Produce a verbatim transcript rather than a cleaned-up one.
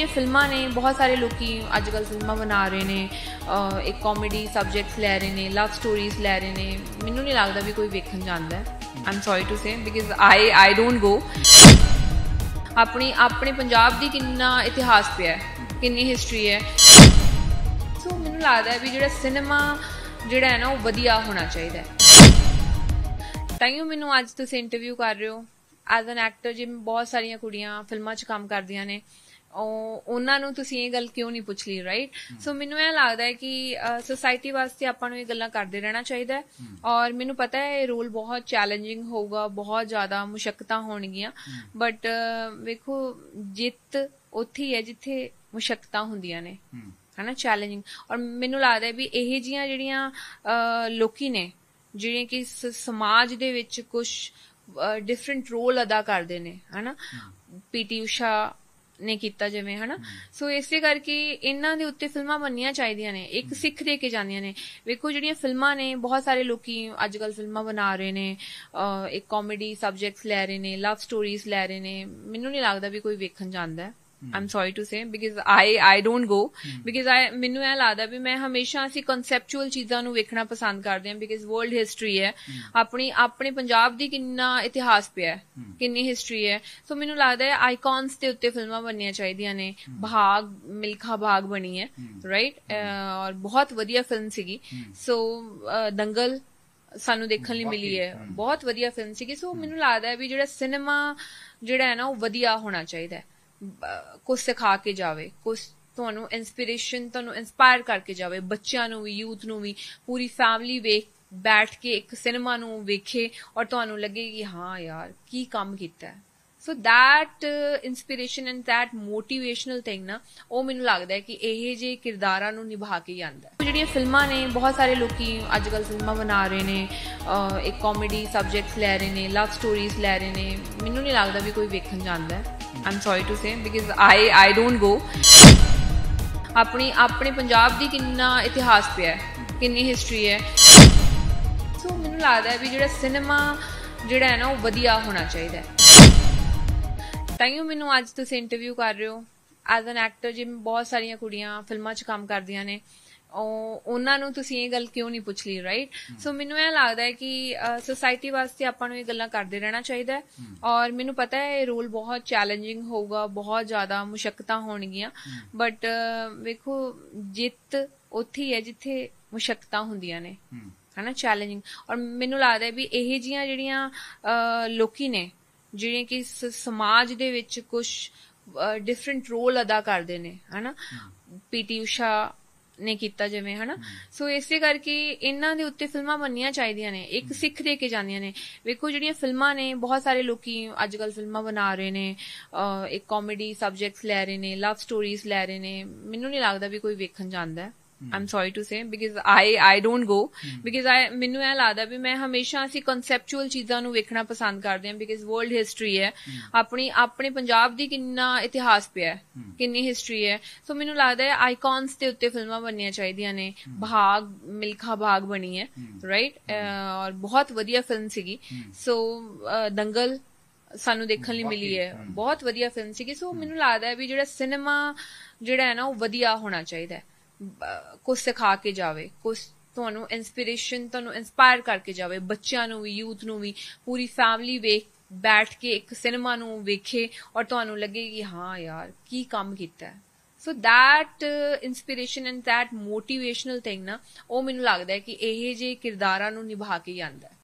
ਜਿਹੜੀਆਂ ਫਿਲਮਾਂ ਨੇ ਬਹੁਤ ਸਾਰੇ ਲੋਕੀ ਅੱਜ ਕੱਲ੍ਹ ਫਿਲਮਾਂ ਬਣਾ ਰਹੇ ਨੇ, ਇੱਕ ਕਾਮੇਡੀ ਸਬਜੈਕਟਸ ਲੈ ਰਹੇ ਨੇ, ਲਵ ਸਟੋਰੀਜ਼ ਲੈ ਰਹੇ ਨੇ। ਮੈਨੂੰ ਨਹੀਂ ਲੱਗਦਾ ਵੀ ਕੋਈ ਵੇਖਣ ਜਾਂਦਾ ਹੈ। I am sorry to say because I I don't go. ਆਪਣੀ ਆਪਣੇ ਪੰਜਾਬ ਦੀ ਕਿੰਨਾ ਇਤਿਹਾਸ ਪਿਆ, ਕਿੰਨੀ ਹਿਸਟਰੀ ਹੈ। ਸੋ ਮੈਨੂੰ ਲੱਗਦਾ ਹੈ ਵੀ ਜਿਹੜਾ ਸਿਨੇਮਾ ਜਿਹੜਾ ਹੈ ਨਾ ਉਹ ਵਧੀਆ ਹੋਣਾ ਚਾਹੀਦਾ ਹੈ। ਤਾਈਓ ਮੈਨੂੰ ਅੱਜ ਤੁਸੀਂ ਇੰਟਰਵਿਊ ਕਰ ਰਹੇ ਹੋ ਐਜ਼ ਐਨ ਐਕਟਰ। ਜਿਵੇਂ ਬਹੁਤ ਸਾਰੀਆਂ ਕੁੜੀਆਂ ਫਿਲਮਾਂ 'ਚ ਕੰਮ ਕਰਦੀਆਂ ਨੇ, ਉਹ ਉਹਨਾਂ ਨੂੰ ਤੁਸੀਂ ਇਹ ਗੱਲ ਕਿਉਂ ਨਹੀਂ ਪੁੱਛ ਲਈ, ਰਾਈਟ? ਸੋ ਮੈਨੂੰ ਇਹ ਲੱਗਦਾ ਹੈ ਕਿ ਸੋਸਾਇਟੀ ਵਾਸਤੇ ਆਪਾਂ ਨੂੰ ਇਹ ਗੱਲਾਂ ਕਰਦੇ ਰਹਿਣਾ ਚਾਹੀਦਾ ਹੈ। ਔਰ ਮੈਨੂੰ ਪਤਾ ਹੈ ਇਹ ਰੋਲ ਬਹੁਤ ਚੈਲੰਜਿੰਗ ਹੋਊਗਾ, ਬਹੁਤ ਜ਼ਿਆਦਾ ਮੁਸ਼ੱਕਤਾਂ ਹੋਣਗੀਆਂ, ਬਟ ਵੇਖੋ ਜਿੱਤ ਉੱਥੇ ਹੀ ਹੈ ਜਿੱਥੇ ਮੁਸ਼ੱਕਤਾਂ ਹੁੰਦੀਆਂ ਨੇ, ਹਨਾ, ਚੈਲੰਜਿੰਗ। ਔਰ ਮੈਨੂੰ ਲੱਗਦਾ ਵੀ ਇਹ ਜਿਹੀਆਂ ਜਿਹੜੀਆਂ ਲੋਕੀ ਨੇ ਜਿਹੜੀਆਂ ਕਿ ਸਮਾਜ ਦੇ ਵਿੱਚ ਕੁਛ ਡਿਫਰੈਂਟ ਰੋਲ ਅਦਾ ਕਰਦੇ ਨੇ, ਹਨਾ, ਪੀ ਟੀ ਊਸ਼ਾ ਨੇ ਕੀਤਾ ਜਿਵੇਂ, ਹਨਾ। ਸੋ ਇਸੇ ਕਰਕੇ ਇਹਨਾਂ ਦੇ ਉੱਤੇ ਫਿਲਮਾਂ ਬਣਨੀਆਂ ਚਾਹੀਦੀਆਂ ਨੇ, ਇੱਕ ਸਿੱਖ ਦੇ ਕੇ ਜਾਂਦੀਆਂ ਨੇ। ਵੇਖੋ ਜਿਹੜੀਆਂ ਫਿਲਮਾਂ ਨੇ ਬਹੁਤ ਸਾਰੇ ਲੋਕੀ ਅੱਜ ਕੱਲ੍ਹ ਫਿਲਮਾਂ ਬਣਾ ਰਹੇ ਨੇ, ਇੱਕ ਕਾਮੇਡੀ ਸਬਜੈਕਟਸ ਲੈ ਰਹੇ ਨੇ, ਲਵ ਸਟੋਰੀਜ਼ ਲੈ ਰਹੇ ਨੇ। ਮੈਨੂੰ ਨਹੀਂ ਲੱਗਦਾ ਵੀ ਕੋਈ ਵੇਖਣ ਜਾਂਦਾ ਹੈ। I'm sorry to say because I I don't go because I ਮੈਨੂੰ ਇਹ ਲੱਗਦਾ ਵੀ ਮੈਂ ਹਮੇਸ਼ਾ ਅਸੀਂ ਕਨਸੈਪਚੁਅਲ ਚੀਜ਼ਾਂ ਨੂੰ ਵੇਖਣਾ ਪਸੰਦ ਕਰਦੇ ਹਾਂ ਬਿਕਾਜ਼ ਵਰਲਡ ਹਿਸਟਰੀ ਹੈ, ਆਪਣੀ ਆਪਣੇ ਪੰਜਾਬ ਦੀ ਕਿੰਨਾ ਇਤਿਹਾਸ ਪਿਆ, ਕਿੰਨੀ ਹਿਸਟਰੀ ਹੈ। ਸੋ ਮੈਨੂੰ ਲੱਗਦਾ ਹੈ ਆਈਕਨਸ ਦੇ ਉੱਤੇ ਫਿਲਮਾਂ ਬਣਨੀਆਂ ਚਾਹੀਦੀਆਂ ਨੇ। ਭਾਗ ਮਿਲਖਾ ਭਾਗ ਬਣੀ ਹੈ, ਰਾਈਟ, ਔਰ ਬਹੁਤ ਵਧੀਆ ਫਿਲਮ ਸੀਗੀ। ਸੋ ਦੰਗਲ ਸਾਨੂੰ ਦੇਖਣ ਲਈ ਮਿਲੀ ਹੈ, ਬਹੁਤ ਵਧੀਆ ਫਿਲਮ ਸੀਗੀ। ਸੋ ਮੈਨੂੰ ਲੱਗਦਾ ਹੈ ਵੀ ਜਿਹੜਾ ਸਿਨੇਮਾ ਜਿਹੜਾ ਹੈ ਨਾ ਉਹ ਵਧੀਆ ਹੋਣਾ ਚਾਹੀਦਾ ਹੈ, ਕੁਛ ਸਿਖਾ ਕੇ ਜਾਵੇ, ਕੁਛ ਤੁਹਾਨੂੰ ਇੰਸਪੀਰੇਸ਼ਨ, ਤੁਹਾਨੂੰ ਇੰਸਪਾਇਰ ਕਰਕੇ ਜਾਵੇ, ਬੱਚਿਆਂ ਨੂੰ ਵੀ, ਯੂਥ ਨੂੰ ਵੀ। ਪੂਰੀ ਫੈਮਿਲੀ ਵੇਖ ਬੈਠ ਕੇ ਇੱਕ ਸਿਨੇਮਾ ਨੂੰ ਵੇਖੇ ਔਰ ਤੁਹਾਨੂੰ ਲੱਗੇ ਕਿ ਹਾਂ ਯਾਰ ਕੀ ਕੰਮ ਕੀਤਾ ਹੈ। So that inspiration and that motivational thing ਨਾ, ਉਹ ਮੈਨੂੰ ਲੱਗਦਾ ਹੈ ਕਿ ਇਹ ਜਿਹੇ ਕਿਰਦਾਰਾਂ ਨੂੰ ਨਿਭਾ ਕੇ ਜਾਂਦਾ ਹੈ। ਜਿਹੜੀਆਂ ਫਿਲਮਾਂ ਨੇ ਬਹੁਤ ਸਾਰੇ ਲੋਕੀ ਅੱਜ ਕੱਲ੍ਹ ਫਿਲਮਾਂ ਬਣਾ ਰਹੇ ਨੇ, ਇੱਕ ਕਾਮੇਡੀ ਸਬਜੈਕਟਸ ਲੈ ਰਹੇ ਨੇ, ਲਵ ਸਟੋਰੀਜ਼ ਲੈ ਰਹੇ ਨੇ। ਮੈਨੂੰ ਨਹੀਂ ਲੱਗਦਾ ਵੀ ਕੋਈ ਵੇਖਣ ਜਾਂਦਾ ਹੈ। I'm sorry to say because I I don't go। ਆਪਣੀ ਆਪਣੇ ਪੰਜਾਬ ਦੀ ਕਿੰਨਾ ਇਤਿਹਾਸ ਪਿਆ, ਕਿੰਨੀ ਹਿਸਟਰੀ ਹੈ। ਸੋ ਮੈਨੂੰ ਲੱਗਦਾ ਹੈ ਵੀ ਜਿਹੜਾ ਸਿਨੇਮਾ ਜਿਹੜਾ ਹੈ ਨਾ ਉਹ ਵਧੀਆ ਹੋਣਾ ਚਾਹੀਦਾ ਹੈ। ਤਾਈਓ ਮੈਨੂੰ ਅੱਜ ਤੁਸੀਂ ਇੰਟਰਵਿਊ ਕਰ ਰਹੇ ਹੋ ਐਜ਼ ਐਨ ਐਕਟਰ। ਜਿਵੇਂ ਬਹੁਤ ਸਾਰੀਆਂ ਕੁੜੀਆਂ ਫਿਲਮਾਂ 'ਚ ਕੰਮ ਕਰਦੀਆਂ ਨੇ, ਉਹ ਉਹਨਾਂ ਨੂੰ ਤੁਸੀਂ ਇਹ ਗੱਲ ਕਿਉਂ ਨਹੀਂ ਪੁੱਛ ਲਈ, ਰਾਈਟ? ਸੋ ਮੈਨੂੰ ਇਹ ਲੱਗਦਾ ਹੈ ਕਿ ਸੋਸਾਇਟੀ ਵਾਸਤੇ ਆਪਾਂ ਨੂੰ ਇਹ ਗੱਲਾਂ ਕਰਦੇ ਰਹਿਣਾ ਚਾਹੀਦਾ ਹੈ। ਔਰ ਮੈਨੂੰ ਪਤਾ ਹੈ ਇਹ ਰੋਲ ਬਹੁਤ ਚੈਲੰਜਿੰਗ ਹੋਊਗਾ, ਬਹੁਤ ਜ਼ਿਆਦਾ ਮੁਸ਼ੱਕਤਾਂ ਹੋਣਗੀਆਂ, ਬਟ ਵੇਖੋ ਜਿੱਤ ਉੱਥੇ ਹੀ ਹੈ ਜਿੱਥੇ ਮੁਸ਼ੱਕਤਾਂ ਹੁੰਦੀਆਂ ਨੇ, ਹਨਾ, ਚੈਲੰਜਿੰਗ। ਔਰ ਮੈਨੂੰ ਲੱਗਦਾ ਵੀ ਇਹ ਜਿਹੀਆਂ ਜਿਹੜੀਆਂ ਲੋਕੀ ਨੇ ਜਿਹੜੀਆਂ ਕਿ ਸਮਾਜ ਦੇ ਵਿੱਚ ਕੁਛ ਡਿਫਰੈਂਟ ਰੋਲ ਅਦਾ ਕਰਦੇ ਨੇ, ਹਨਾ, ਪੀ ਟੀ ਊਸ਼ਾ ਨੇ ਕੀਤਾ ਜਿਵੇਂ, ਹਨਾ। ਸੋ ਇਸੇ ਕਰਕੇ ਇਹਨਾਂ ਦੇ ਉੱਤੇ ਫਿਲਮਾਂ ਬਣਨੀਆਂ ਚਾਹੀਦੀਆਂ ਨੇ, ਇੱਕ ਸਿੱਖ ਦੇ ਕੇ ਜਾਂਦੀਆਂ ਨੇ। ਵੇਖੋ ਜਿਹੜੀਆਂ ਫਿਲਮਾਂ ਨੇ ਬਹੁਤ ਸਾਰੇ ਲੋਕੀ ਅੱਜ ਕੱਲ੍ਹ ਫਿਲਮਾਂ ਬਣਾ ਰਹੇ ਨੇ, ਇੱਕ ਕਾਮੇਡੀ ਸਬਜੈਕਟਸ ਲੈ ਰਹੇ ਨੇ, ਲਵ ਸਟੋਰੀਜ਼ ਲੈ ਰਹੇ ਨੇ। ਮੈਨੂੰ ਨਹੀਂ ਲੱਗਦਾ ਵੀ ਕੋਈ ਵੇਖਣ ਜਾਂਦਾ ਹੈ। I'm sorry to say because I I don't go because I ਮੈਨੂੰ ਇਹ ਲੱਗਦਾ ਵੀ ਮੈਂ ਹਮੇਸ਼ਾ ਅਸੀਂ ਕਨਸੈਪਚੁਅਲ ਚੀਜ਼ਾਂ ਨੂੰ ਵੇਖਣਾ ਪਸੰਦ ਕਰਦੇ ਹਾਂ ਬਿਕਾਜ਼ ਵਰਲਡ ਹਿਸਟਰੀ ਹੈ, ਆਪਣੀ ਆਪਣੇ ਪੰਜਾਬ ਦੀ ਕਿੰਨਾ ਇਤਿਹਾਸ ਪਿਆ, ਕਿੰਨੀ ਹਿਸਟਰੀ ਹੈ। ਸੋ ਮੈਨੂੰ ਲੱਗਦਾ ਹੈ ਆਈਕਨਸ ਦੇ ਉੱਤੇ ਫਿਲਮਾਂ ਬਣਨੀਆਂ ਚਾਹੀਦੀਆਂ ਨੇ। ਭਾਗ ਮਿਲਖਾ ਭਾਗ ਬਣੀ ਹੈ, ਰਾਈਟ, ਔਰ ਬਹੁਤ ਵਧੀਆ ਫਿਲਮ ਸੀਗੀ। ਸੋ ਦੰਗਲ ਸਾਨੂੰ ਦੇਖਣ ਲਈ ਮਿਲੀ ਹੈ, ਬਹੁਤ ਵਧੀਆ ਫਿਲਮ ਸੀਗੀ। ਸੋ ਮੈਨੂੰ ਲੱਗਦਾ ਹੈ ਵੀ ਜਿਹੜਾ ਸਿਨੇਮਾ ਜਿਹੜਾ ਹੈ ਨਾ ਉਹ ਵਧੀਆ ਹੋਣਾ ਚਾਹੀਦਾ ਹੈ, ਕੁਛ ਸਿਖਾ ਕੇ ਜਾਵੇ, ਕੁਛ ਤੁਹਾਨੂੰ ਇੰਸਪੀਰੇਸ਼ਨ, ਤੁਹਾਨੂੰ ਇੰਸਪਾਇਰ ਕਰਕੇ ਜਾਵੇ, ਬੱਚਿਆਂ ਨੂੰ ਵੀ, ਯੂਥ ਨੂੰ ਵੀ। ਪੂਰੀ ਫੈਮਿਲੀ ਵੇਖ ਬੈਠ ਕੇ ਇੱਕ ਸਿਨੇਮਾ ਨੂੰ ਵੇਖੇ ਔਰ ਤੁਹਾਨੂੰ ਲੱਗੇ ਕਿ ਹਾਂ ਯਾਰ ਕੀ ਕੰਮ ਕੀਤਾ ਹੈ। So that inspiration and that motivational thing ਨਾ, ਉਹ ਮੈਨੂੰ ਲੱਗਦਾ ਹੈ ਕਿ ਇਹ ਜਿਹੇ ਕਿਰਦਾਰਾਂ ਨੂੰ ਨਿਭਾ ਕੇ ਜਾਂਦਾ ਹੈ।